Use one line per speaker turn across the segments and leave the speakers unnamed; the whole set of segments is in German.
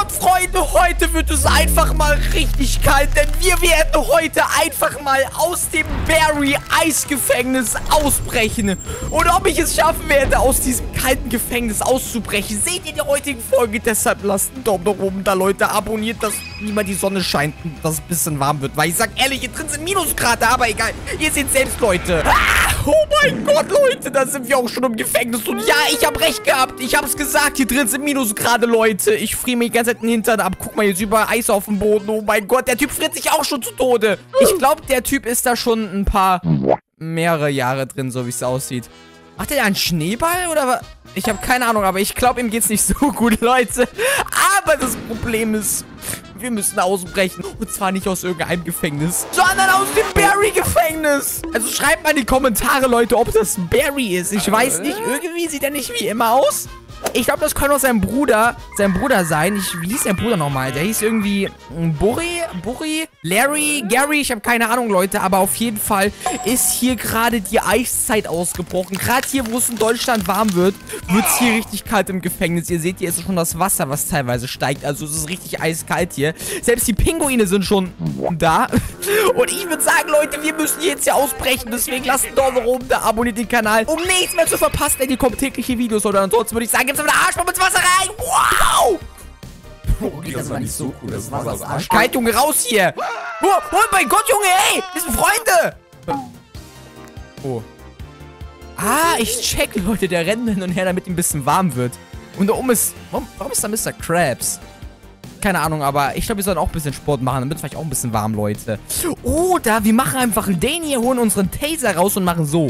Und Freunde, heute wird es einfach mal richtig kalt, denn wir werden heute einfach mal aus dem Barry-Eisgefängnis ausbrechen. Und ob ich es schaffen werde, aus diesem kalten Gefängnis auszubrechen, seht ihr in der heutigen Folge. Deshalb lasst einen Daumen nach oben da, Leute. Abonniert, dass niemals die Sonne scheint und dass es ein bisschen warm wird. Weil ich sag ehrlich, hier drin sind Minusgrade, aber egal. Ihr seht selbst, Leute. Oh mein Gott, Leute, da sind wir auch schon im Gefängnis. Und ja, ich habe recht gehabt. Ich habe es gesagt, hier drin sind Minusgrade, Leute. Ich friere mir die ganze Zeit den Hintern ab. Guck mal, jetzt überall Eis auf dem Boden. Oh mein Gott, der Typ friert sich auch schon zu Tode. Ich glaube, der Typ ist da schon ein paar, mehrere Jahre drin, so wie es aussieht. Macht er da einen Schneeball oder was? Ich habe keine Ahnung, aber ich glaube, ihm geht's nicht so gut, Leute. Aber das Problem ist, wir müssen ausbrechen. Und zwar nicht aus irgendeinem Gefängnis, sondern aus dem Barry-Gefängnis. Also schreibt mal in die Kommentare, Leute, ob das ein Barry ist. Ich weiß nicht, irgendwie sieht er nicht wie immer aus. Ich glaube, das könnte auch sein Bruder sein. Wie hieß der Bruder nochmal? Der hieß irgendwie Burry, Larry, Gary. Ich habe keine Ahnung, Leute. Aber auf jeden Fall ist hier gerade die Eiszeit ausgebrochen. Gerade hier, wo es in Deutschland warm wird, wird es hier richtig kalt im Gefängnis. Ihr seht, hier ist schon das Wasser, was teilweise steigt. Also es ist richtig eiskalt hier. Selbst die Pinguine sind schon da. Und ich würde sagen, Leute, wir müssen jetzt hier ausbrechen. Deswegen lasst einen Daumen nach oben da, abonniert den Kanal, um nichts mehr zu verpassen. Denn hier kommen tägliche Videos. Oder ansonsten würde ich sagen, gibt's eine Arschbombe ins Wasser rein. Wow!
Okay, das war nicht so cool. Das war das Arsch.
Kalt, Junge, raus hier. Oh mein Gott, Junge, ey. Wir sind Freunde. Oh. Ah, ich check, Leute. Der rennt hin und her, damit ihm ein bisschen warm wird. Und da oben ist... Warum ist da Mr. Krabs? Keine Ahnung, aber ich glaube, wir sollen auch ein bisschen Sport machen. Dann wird es vielleicht auch ein bisschen warm, Leute. Oder wir machen einfach den hier, holen unseren Taser raus und machen so.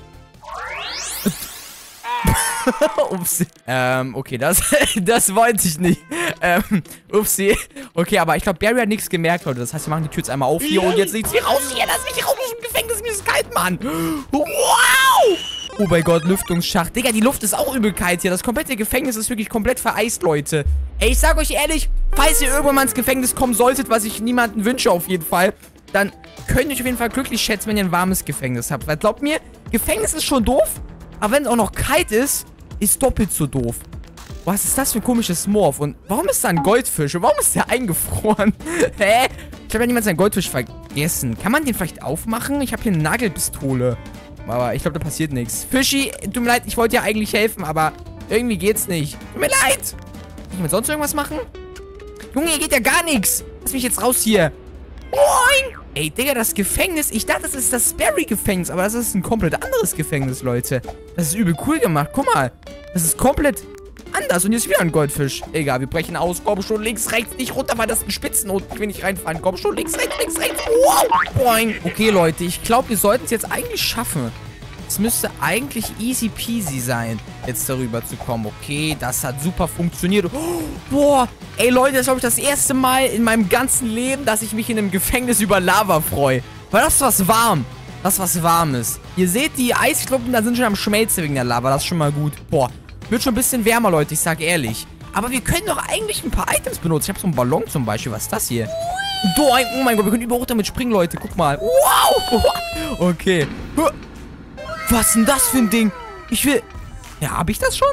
Upsi. Okay, das wollte ich nicht. Upsi. Okay, aber ich glaube, Barry hat nichts gemerkt, Leute. Das heißt, wir machen die Tür jetzt einmal auf hier und jetzt sieht's hier raus. Hier, lass mich raus aus dem Gefängnis. Mir ist kalt, Mann. Wow! Oh mein Gott, Lüftungsschacht. Digga, die Luft ist auch übel kalt hier. Das komplette Gefängnis ist wirklich komplett vereist, Leute. Ey, ich sag euch ehrlich, falls ihr irgendwann mal ins Gefängnis kommen solltet, was ich niemandem wünsche auf jeden Fall, dann könnt ihr euch auf jeden Fall glücklich schätzen, wenn ihr ein warmes Gefängnis habt. Weil glaubt mir, Gefängnis ist schon doof, aber wenn es auch noch kalt ist doppelt so doof. Was ist das für ein komisches Morph? Und warum ist da ein Goldfisch? Und warum ist der eingefroren? Hä? Ich habe ja niemals einen Goldfisch vergessen. Kann man den vielleicht aufmachen? Ich habe hier eine Nagelpistole. Aber ich glaube, da passiert nichts. Fischi, tut mir leid, ich wollte ja eigentlich helfen, aber irgendwie geht's nicht. Tut mir leid. Kann ich mit sonst irgendwas machen? Junge, hier geht ja gar nichts. Lass mich jetzt raus hier. Moin. Ey, Digga, das Gefängnis. Ich dachte, das ist das Barry-Gefängnis, aber das ist ein komplett anderes Gefängnis, Leute. Das ist übel cool gemacht. Guck mal. Das ist komplett anders. Und hier ist wieder ein Goldfisch. Egal, wir brechen aus. Komm schon, links, rechts, nicht runter, weil das sind Spitzen und ich will nicht reinfallen. Komm schon, links, rechts, links, rechts. Wow. Boing. Okay, Leute, ich glaube, wir sollten es jetzt eigentlich schaffen. Es müsste eigentlich easy peasy sein, jetzt darüber zu kommen. Okay, das hat super funktioniert. Oh, boah, ey Leute, das ist, glaube ich, das erste Mal in meinem ganzen Leben, dass ich mich in einem Gefängnis über Lava freue. Weil das ist was warm. Das ist was Warmes. Ihr seht, die Eisklumpen, da sind schon am Schmelzen wegen der Lava. Das ist schon mal gut. Boah, wird schon ein bisschen wärmer, Leute, ich sag ehrlich. Aber wir können doch eigentlich ein paar Items benutzen. Ich habe so einen Ballon zum Beispiel. Was ist das hier? Oh mein Gott, wir können überhaupt damit springen, Leute. Guck mal. Wow. Okay. Was ist denn das für ein Ding? Ich will... Ja, habe ich das schon?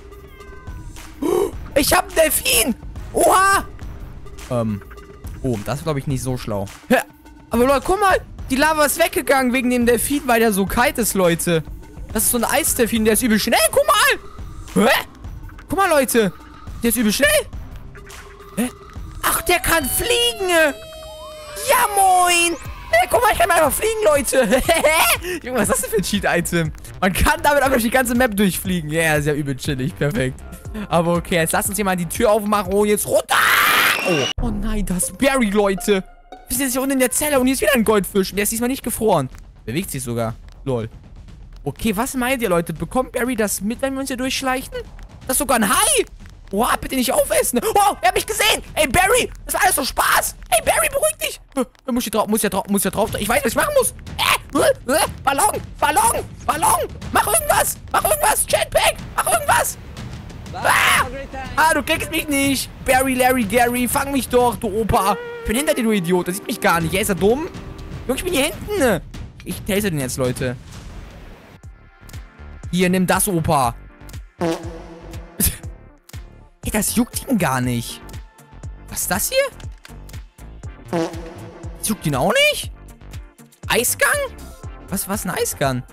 Ich habe einen Delfin. Oha. Oh, das ist, glaube ich, nicht so schlau. Ja, aber Leute, guck mal. Die Lava ist weggegangen wegen dem Delfin, weil der so kalt ist, Leute. Das ist so ein Eisdelfin, der ist übel schnell. Guck mal. Hä? Guck mal, Leute. Der ist übel schnell. Hä? Ach, der kann fliegen. Ja, moin. Hey, guck mal, ich kann einfach fliegen, Leute. Junge, was ist das denn für ein Cheat-Item? Man kann damit einfach die ganze Map durchfliegen. Ja, yeah, ist ja übel chillig. Perfekt. Aber okay, jetzt lasst uns hier mal die Tür aufmachen. Oh, jetzt runter. Oh nein, das ist Barry, Leute. Wir sind jetzt hier unten in der Zelle und hier ist wieder ein Goldfisch. Und der ist diesmal nicht gefroren. Bewegt sich sogar. Lol. Okay, was meint ihr, Leute? Bekommt Barry das mit, wenn wir uns hier durchschleichen? Das ist sogar ein Hai. Oh, bitte nicht aufessen. Oh, er hat mich gesehen. Ey, Barry, das war alles so Spaß. Ey, Barry, beruhig dich. Muss ja drauf. Ich weiß, was ich machen muss. Ballon. Mach irgendwas. Jetpack, mach irgendwas. Du kriegst mich nicht. Barry, Larry, Gary, fang mich doch, du Opa. Ich bin hinter dir, du Idiot. Der sieht mich gar nicht. Ist er dumm? Junge, ich bin hier hinten. Ich tase den jetzt, Leute. Hier, nimm das, Opa. Ey, das juckt ihn gar nicht. Was ist das hier? Juckt ihn auch nicht? Eisgang? Was ist ein Eisgang?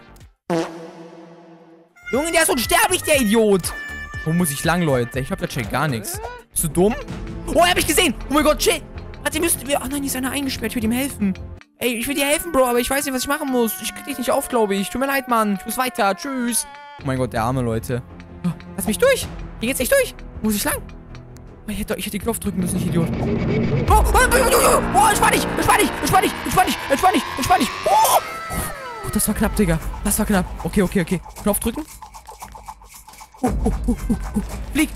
Junge, der ist unsterblich, der Idiot. Wo muss ich lang, Leute? Ich glaube, der checkt gar nichts. Bist du dumm? Oh, er hat mich gesehen. Oh mein Gott, shit. Warte, müssten wir... Oh nein, die ist einer eingesperrt. Ich will ihm helfen. Ey, ich will dir helfen, Bro, aber ich weiß nicht, was ich machen muss. Ich krieg dich nicht auf, glaube ich. Tut mir leid, Mann. Ich muss weiter. Tschüss. Oh mein Gott, der arme, Leute. Oh, lass mich durch. Hier geht's nicht durch. Wo muss ich lang? Oh, ich hätte den Knopf drücken müssen, ich Idiot. Oh, entspann dich. Oh, das war knapp, Digga. Das war knapp. Okay. Knopf drücken. Flieg.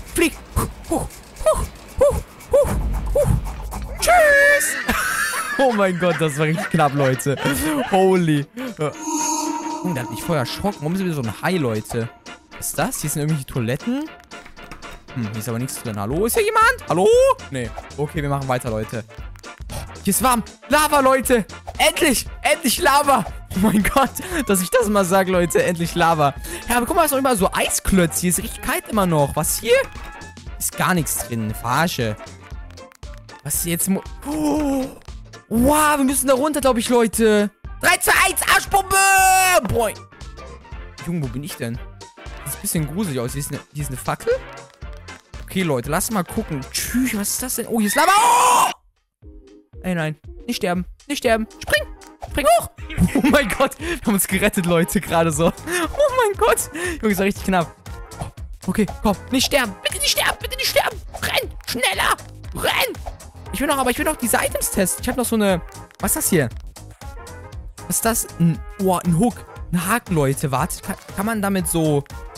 Tschüss. Oh mein Gott, das war richtig knapp, Leute. Holy. Oh, der hat mich voll erschrocken. Warum sind wir so ein Hai, Leute? Was ist das? Hier sind irgendwelche Toiletten. Hier ist aber nichts drin. Hallo? Ist hier jemand? Hallo? Nee. Okay, wir machen weiter, Leute. Hier ist warm. Lava, Leute. Endlich Lava. Oh mein Gott, dass ich das mal sage, Leute. Endlich Lava. Ja, aber guck mal, es ist noch immer so Eisklötze. Hier ist richtig kalt immer noch. Was hier? Ist gar nichts drin. Verarsche. Was ist jetzt? Oh. Wow, wir müssen da runter, glaube ich, Leute. 3, 2, 1, Arschbombe! Boy. Junge, wo bin ich denn? Das sieht ein bisschen gruselig aus. Hier ist eine Fackel. Okay, Leute, lass mal gucken. Tschüss, was ist das denn? Oh, hier ist Lava. Oh! Ey, nein. Nicht sterben. Spring hoch. Oh mein Gott. Wir haben uns gerettet, Leute, gerade so. Oh mein Gott. Junge, ist doch richtig knapp. Okay, komm. Nicht sterben. Bitte nicht sterben. Renn. Schneller. Renn. Ich will noch diese Items testen. Ich habe noch so eine... Was ist das hier? Was ist das? Ein Hook. Ein Haken, Leute. Warte, kann man damit so...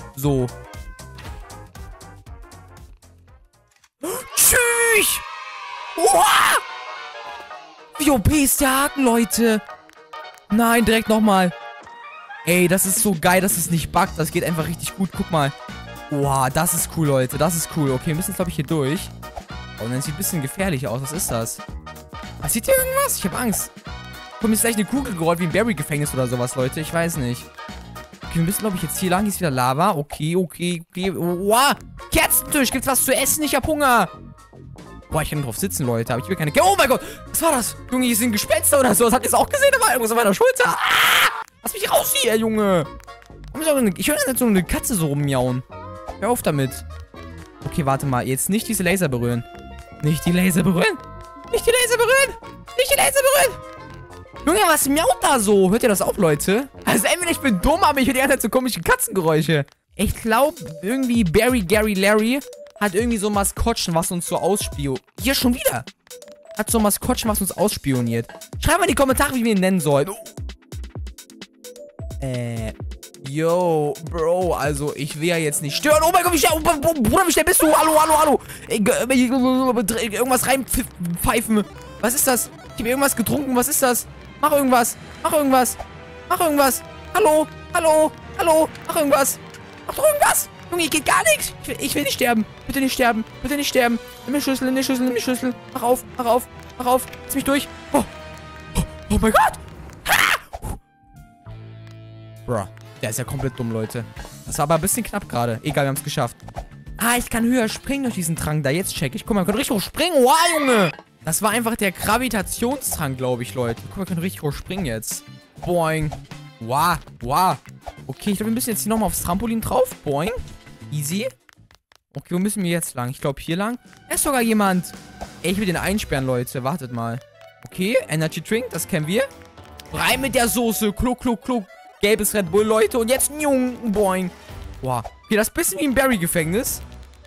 Tschüss! Wow! Wie OP ist der Haken, Leute? Nein, direkt nochmal. Ey, das ist so geil, dass es nicht buggt. Das geht einfach richtig gut. Guck mal. Wow, das ist cool, Leute. Das ist cool. Okay, wir müssen jetzt, glaube ich, hier durch. Oh, das sieht ein bisschen gefährlich aus. Was ist das? Passiert hier irgendwas? Ich habe Angst. Komm, ist gleich eine Kugel gerollt wie ein Barry-Gefängnis oder sowas, Leute. Ich weiß nicht. Okay, wir müssen, glaube ich, jetzt hier lang. Hier ist wieder Lava. Okay. Wow. Kerzentisch. Gibt's was zu essen? Ich hab Hunger. Boah, ich kann drauf sitzen, Leute. Aber ich will keine... Oh mein Gott. Was war das? Junge, hier sind Gespenster oder so. Das habt ihr es auch gesehen? Da war irgendwas auf meiner Schulter. Ah! Lass mich raus hier, Junge. Ich höre jetzt so eine Katze so rummiauen. Hör auf damit. Okay, warte mal. Jetzt nicht diese Laser berühren. Nicht die Laser berühren. Junge, was miaut da so? Hört ihr das auch, Leute? Also entweder ich bin dumm, aber ich höre die ganze Zeit so komische Katzengeräusche. Ich glaube, irgendwie Barry, Gary, Larry hat irgendwie so ein Maskottchen, was uns so ausspioniert. Hier schon wieder. Hat so ein Maskottchen, was uns ausspioniert. Schreibt mal in die Kommentare, wie wir ihn nennen sollen. Yo, Bro, also ich will ja jetzt nicht stören. Oh mein Gott, Bruder, wie schnell bist du? Hallo. Irgendwas reinpfeifen. Was ist das? Ich habe irgendwas getrunken. Was ist das? Mach irgendwas. Hallo. Mach irgendwas. Mach doch irgendwas. Junge, hier geht gar nichts. Ich will nicht sterben. Bitte nicht sterben. Nimm die Schlüssel. Mach auf. Lass mich durch. Oh mein Gott. Bruh. Der ist ja komplett dumm, Leute. Das war aber ein bisschen knapp gerade. Egal, wir haben es geschafft. Ah, ich kann höher springen durch diesen Trank da. Jetzt check ich. Guck mal, wir können richtig hoch springen. Wow, Junge. Das war einfach der Gravitationstrank, glaube ich, Leute. Guck mal, wir können richtig hoch springen jetzt. Boing. Wow. Okay, ich glaube, wir müssen jetzt hier nochmal aufs Trampolin drauf. Boing. Easy. Okay, wo müssen wir jetzt lang? Ich glaube, hier lang. Da ist sogar jemand. Ey, ich will den einsperren, Leute. Wartet mal. Okay, Energy Drink, das kennen wir. Rein mit der Soße. Kluck. Gelbes Red Bull, Leute. Und jetzt, boing. Wow. Okay, das ist ein bisschen wie ein Barry-Gefängnis.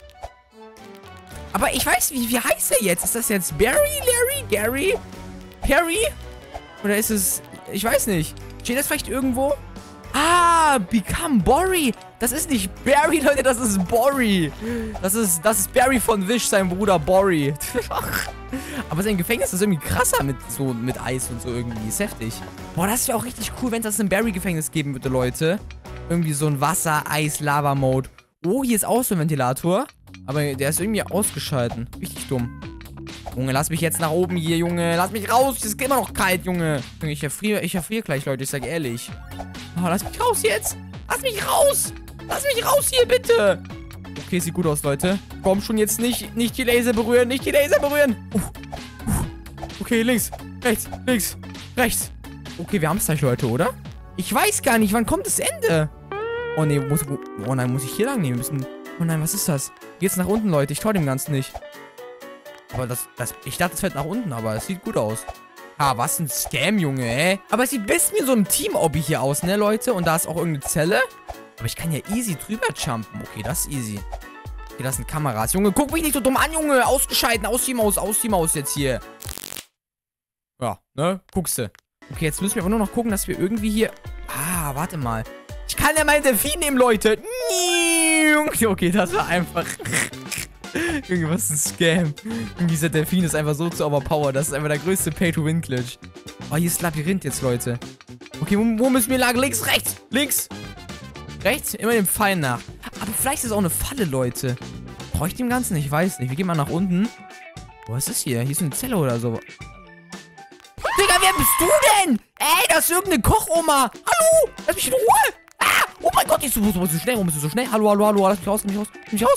Aber ich weiß, wie heißt er jetzt? Ist das jetzt Barry, Larry, Gary, Perry? Oder ist es... Ich weiß nicht. Steht das vielleicht irgendwo? Ah, Become Borry. Das ist nicht Barry, Leute, das ist Borry. Das ist Barry von Wish, sein Bruder Borry. Aber sein Gefängnis ist irgendwie krasser mit Eis und so irgendwie. Ist heftig. Boah, das wäre auch richtig cool, wenn es das im Barry-Gefängnis geben würde, Leute. Irgendwie so ein Wasser-Eis-Lava-Mode. Oh, hier ist auch so ein Ventilator. Aber der ist irgendwie ausgeschalten. Richtig dumm. Junge, lass mich jetzt nach oben hier, Junge. Lass mich raus. Es ist immer noch kalt, Junge. Ich erfriere gleich, Leute. Ich sag ehrlich. Oh, lass mich raus jetzt. Lass mich raus hier, bitte. Okay, sieht gut aus, Leute. Komm schon jetzt nicht die Laser berühren, nicht die Laser berühren. Okay, links, rechts. Okay, wir haben es gleich, Leute, oder? Ich weiß gar nicht, wann kommt das Ende? Oh, nee, oh nein, muss ich hier lang? Nee, wir müssen... Oh nein, was ist das? Geht's nach unten, Leute? Ich trau dem Ganzen nicht. Aber ich dachte, es fällt nach unten, aber es sieht gut aus. Ah, was ein Scam, Junge, ey. Aber es sieht ein bisschen wie so ein Team-Obby hier aus, ne, Leute? Und da ist auch irgendeine Zelle. Aber ich kann ja easy drüber jumpen. Okay, das ist easy. Okay, das sind Kameras. Junge, guck mich nicht so dumm an, Junge. Ausgeschalten. Aus die Maus jetzt hier. Ja, ne? Guckste. Okay, jetzt müssen wir aber nur noch gucken, dass wir irgendwie hier... Ah, warte mal. Ich kann ja meinen Delfin nehmen, Leute. Okay, das war einfach... Junge, was ein Scam. Dieser Delfin ist einfach so zu overpowered. Das ist einfach der größte Pay-to-Win-Glitch. Oh, hier ist das Labyrinth jetzt, Leute. Okay, wo müssen wir lang? Links, rechts. Links. Rechts? Immer dem Pfeil nach. Aber vielleicht ist es auch eine Falle, Leute. Brauche ich dem Ganzen? Ich weiß nicht. Wir gehen mal nach unten. Was ist hier? Hier ist eine Zelle oder so. Digga, wer bist du denn? Ey, das ist irgendeine Kochoma. Hallo? Lass mich in Ruhe. Ah, oh mein Gott, warum bist du so schnell? Hallo. Lass mich raus. Hallo?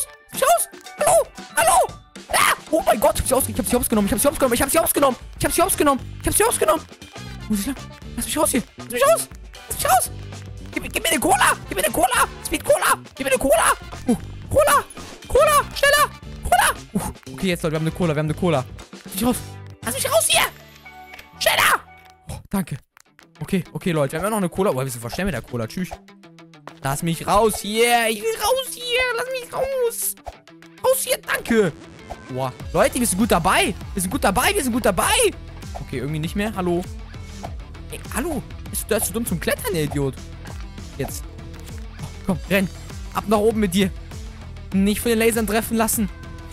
Ah, oh mein Gott, ich hab sie ausgenommen. Muss ich lang? Lass mich raus hier. Lass mich raus. Gib mir eine Cola. Speed Cola. Gib mir eine Cola. Cola. Schneller. Cola. Okay, jetzt, Leute, wir haben eine Cola. Lass mich raus hier. Schneller. Oh, danke. Okay, Leute, wir haben ja noch eine Cola. Oh, wir sind voll schnell mit der Cola. Tschüss. Lass mich raus hier. Ich will raus hier. Lass mich raus. Raus hier, danke. Boah, Leute, wir sind gut dabei. Okay, irgendwie nicht mehr. Hallo. Ey, hallo. Bist du zu dumm zum Klettern, ihr Idiot? Jetzt. Oh, komm, renn. Ab nach oben mit dir. Nicht von den Lasern treffen lassen.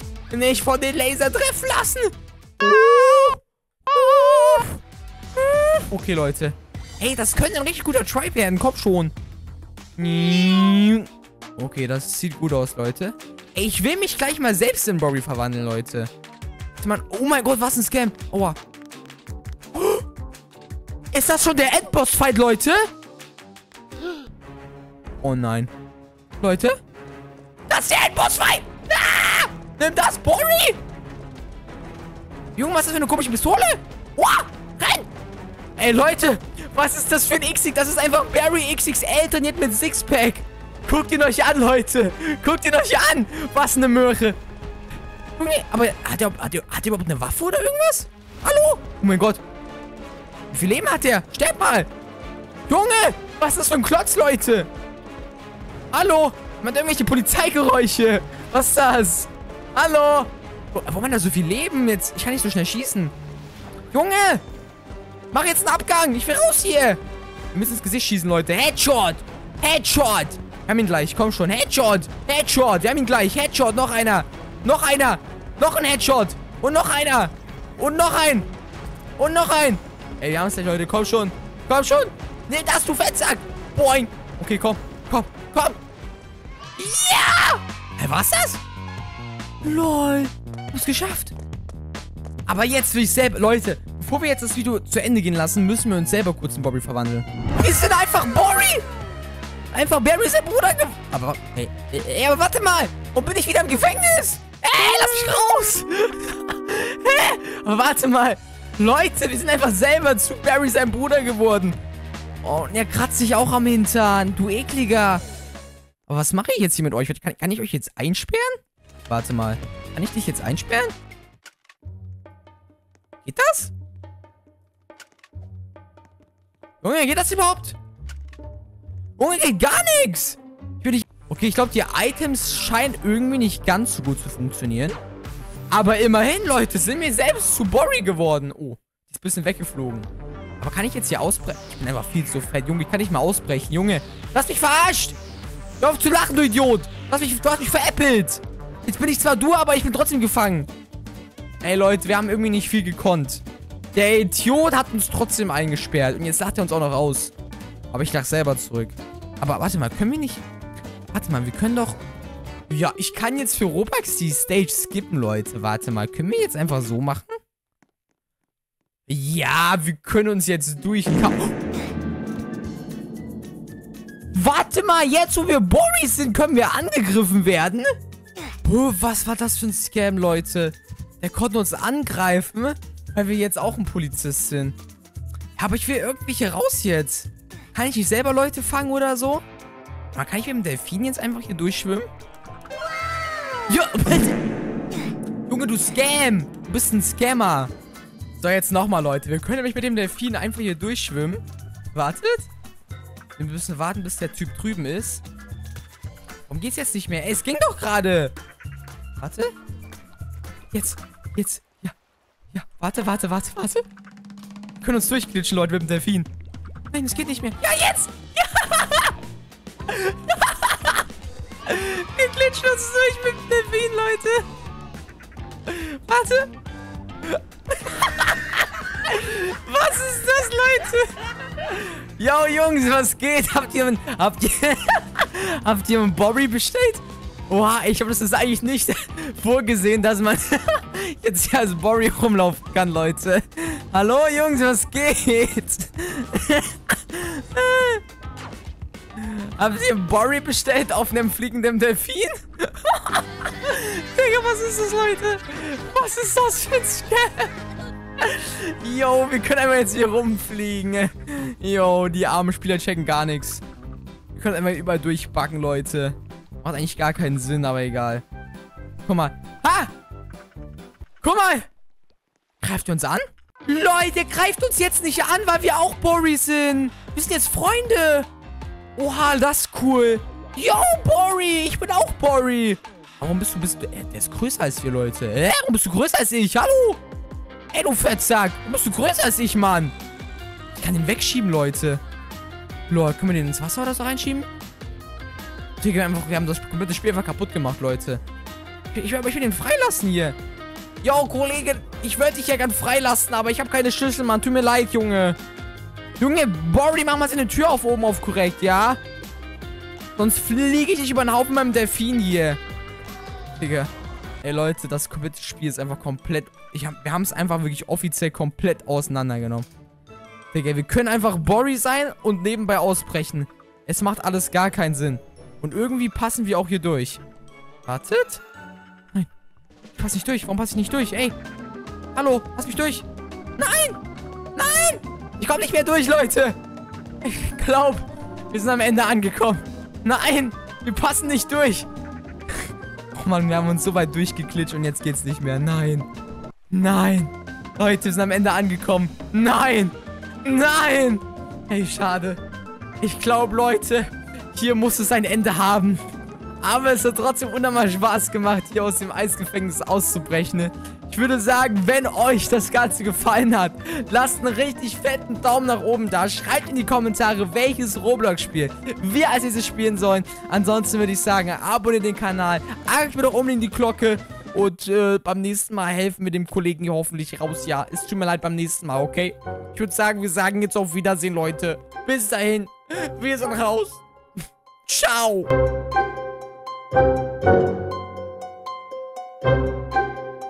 Okay, Leute. Ey, das könnte ein richtig guter Try werden. Komm schon. Okay, das sieht gut aus, Leute. Ey, ich will mich gleich mal selbst in Borry verwandeln, Leute. Oh mein Gott, was ein Scam. Aua. Ist das schon der Endboss-Fight, Leute? Oh nein. Leute? Das ist der Endboss-Fight! Ah! Nimm das, Borry! Junge, was ist das für eine komische Pistole? Wow! Renn! Ey, Leute! Was ist das für ein XX? Das ist einfach Barry XXL trainiert mit Sixpack. Guckt ihn euch an, Leute. Was eine Möhre. Junge, aber hat er überhaupt eine Waffe oder irgendwas? Hallo? Oh mein Gott. Wie viel Leben hat der? Sterb mal. Junge, was ist das für ein Klotz, Leute? Hallo? Man hat irgendwelche Polizeigeräusche. Was ist das? Hallo? Warum hat er so viel Leben jetzt? Ich kann nicht so schnell schießen. Junge! Mach jetzt einen Abgang. Ich will raus hier. Wir müssen ins Gesicht schießen, Leute. Headshot. Wir haben ihn gleich. Komm schon. Headshot. Wir haben ihn gleich. Headshot. Noch einer. Noch ein Headshot. Und noch einer. Und noch ein. Ey, wir haben es gleich, Leute. Komm schon. Nimm das, du Fettsack. Boing. Okay, komm. Ja! Hey, war's das? Lol. Du hast es geschafft. Aber jetzt will ich selber... Leute, bevor wir jetzt das Video zu Ende gehen lassen, müssen wir uns selber kurz in Borry verwandeln. Wir sind einfach Borry! Einfach Barry ist sein Bruder. Aber, hey, aber warte mal. Und bin ich wieder im Gefängnis? Ey, lass mich raus. Aber warte mal. Leute, wir sind einfach selber zu Barry sein Bruder geworden. Oh, und er kratzt sich auch am Hintern. Du ekliger. Aber was mache ich jetzt hier mit euch? Kann ich euch jetzt einsperren? Warte mal. Kann ich dich jetzt einsperren? Geht das? Junge, geht das überhaupt? Junge, geht gar nichts. Okay, ich glaube, die Items scheinen irgendwie nicht ganz so gut zu funktionieren. Aber immerhin, Leute, sind wir selbst zu Borry geworden. Oh, die ist ein bisschen weggeflogen. Aber kann ich jetzt hier ausbrechen? Ich bin einfach viel zu fett. Junge, ich kann nicht mal ausbrechen. Junge, du hast mich verarscht. Hör auf zu lachen, du Idiot. Du hast mich veräppelt. Jetzt bin ich zwar du, aber ich bin trotzdem gefangen. Ey, Leute, wir haben irgendwie nicht viel gekonnt. Der Idiot hat uns trotzdem eingesperrt. Und jetzt lacht er uns auch noch aus. Aber ich lach selber zurück. Aber warte mal, können wir nicht... Warte mal, wir können doch... Ja, ich kann jetzt für Robux die Stage skippen, Leute. Warte mal, können wir jetzt einfach so machen? Ja, wir können uns jetzt Warte mal, jetzt wo wir Borry sind, können wir angegriffen werden? Oh, was war das für ein Scam, Leute? Der konnte uns angreifen, weil wir jetzt auch ein Polizist sind. Ja, aber ich will irgendwie hier raus jetzt. Kann ich nicht selber Leute fangen oder so? Aber kann ich mit dem Delfin jetzt einfach hier durchschwimmen? Ja, Junge, du Scam. Du bist ein Scammer. So, jetzt nochmal, Leute. Wir können nämlich mit dem Delfin einfach hier durchschwimmen. Wartet. Wir müssen warten, bis der Typ drüben ist. Warum geht's jetzt nicht mehr? Ey, es ging doch gerade. Warte. Jetzt. Ja. Warte. Wir können uns durchglitschen, Leute, mit dem Delfin. Nein, es geht nicht mehr. Ja, jetzt! Ja! Wir glitschen uns durch mit dem Delfin, Leute. Warte. Was ist das, Leute? Yo, Jungs, was geht? Habt ihr einen Bobby bestellt? Oha, ich habe das eigentlich nicht vorgesehen, dass man jetzt hier als Bobby rumlaufen kann, Leute. Hallo, Jungs, was geht? Habt ihr einen Bobby bestellt auf einem fliegenden Delfin? Digga, was ist das, Leute? Was ist das für ein Scam? Yo, wir können einfach jetzt hier rumfliegen. Yo, die armen Spieler checken gar nichts. Wir können einfach überall durchbacken, Leute. Macht eigentlich gar keinen Sinn, aber egal. Guck mal. Ha! Guck mal! Greift ihr uns an? Leute, greift uns jetzt nicht an, weil wir auch Bori sind. Wir sind jetzt Freunde. Oha, das ist cool. Yo, Bori, ich bin auch Bori. Warum bist du, der ist größer als wir, Leute. Warum bist du größer als ich? Hallo? Ey, du Fettsack. Warum bist du größer als ich, Mann? Ich kann den wegschieben, Leute. Lol, können wir den ins Wasser oder so reinschieben? Digga, wir haben das komplette Spiel einfach kaputt gemacht, Leute. Ich will den freilassen hier. Yo, Kollege, ich wollte dich ja gern freilassen, aber ich habe keine Schlüssel, Mann. Tut mir leid, Junge. Junge, Bori, mach mal seine Tür auf oben auf korrekt, ja? Sonst fliege ich dich über den Haufen mit dem Delfin hier. Digga. Ey, Leute, das komplette Spiel ist einfach komplett... Wir haben es einfach wirklich offiziell komplett auseinandergenommen. Digga, wir können einfach Bori sein und nebenbei ausbrechen. Es macht alles gar keinen Sinn. Und irgendwie passen wir auch hier durch. Wartet. Nein. Ich passe nicht durch. Warum passe ich nicht durch? Ey. Hallo. Pass mich durch. Nein. Nein. Ich komme nicht mehr durch, Leute. Ich glaube, wir sind am Ende angekommen. Nein. Wir passen nicht durch. Oh Mann, wir haben uns so weit durchgeklitscht und jetzt geht's nicht mehr. Nein. Nein. Leute, wir sind am Ende angekommen. Nein. Nein. Ey, schade. Ich glaube, Leute, hier muss es ein Ende haben. Aber es hat trotzdem unnormal Spaß gemacht, hier aus dem Eisgefängnis auszubrechen. Ich würde sagen, wenn euch das Ganze gefallen hat, lasst einen richtig fetten Daumen nach oben da. Schreibt in die Kommentare, welches Roblox-Spiel wir als nächstes spielen sollen. Ansonsten würde ich sagen, abonniert den Kanal, aktiviert doch unbedingt die Glocke. Und beim nächsten Mal helfen wir dem Kollegen hier hoffentlich raus. Ja, es tut mir leid beim nächsten Mal, okay? Ich würde sagen, wir sagen jetzt auf Wiedersehen, Leute. Bis dahin, wir sind raus. Ciao.